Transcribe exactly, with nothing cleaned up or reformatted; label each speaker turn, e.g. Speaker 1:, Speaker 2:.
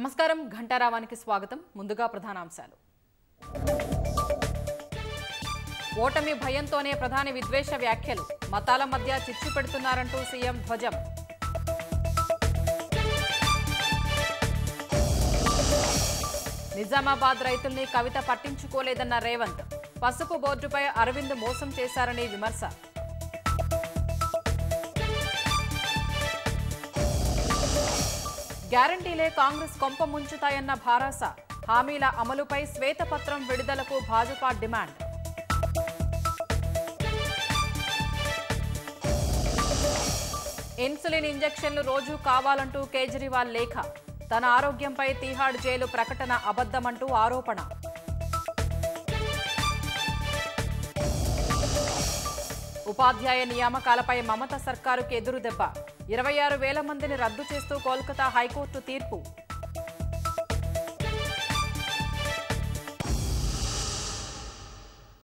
Speaker 1: నమస్కారం ఘంటారావానికి స్వాగతం. ముందుగా ప్రధానాంశాలు. ఓటమి భయంతోనే ప్రధాని విద్వేష వ్యాఖ్యలు, మతాల మధ్య చిచ్చు పెడుతున్నారంటూ సీఎం ధ్వజం. నిజామాబాద్ రైతుల్ని కవిత పట్టించుకోలేదన్న రేవంత్, పసుపు బోర్డుపై అరవింద్ మోసం చేశారని విమర్శ. గ్యారంటీలే కాంగ్రెస్ కొంప ముంచుతాయన్న భారాస, హామీల అమలుపై శ్వేతపత్రం విడుదలకు భాజపా డిమాండ్. ఇన్సులిన్ ఇంజెక్షన్లు రోజూ కావాలంటూ కేజ్రీవాల్ లేఖ, తన ఆరోగ్యంపై తీహాడ్ జైలు ప్రకటన అబద్ధమంటూ ఆరోపణ. ఉపాధ్యాయ నియామకాలపై మమత సర్కారుకు ఎదురుదెబ్బ, ఇరవై ఆరు వేల మందిని రద్దు చేస్తూ కోల్కతా హైకోర్టు తీర్పు.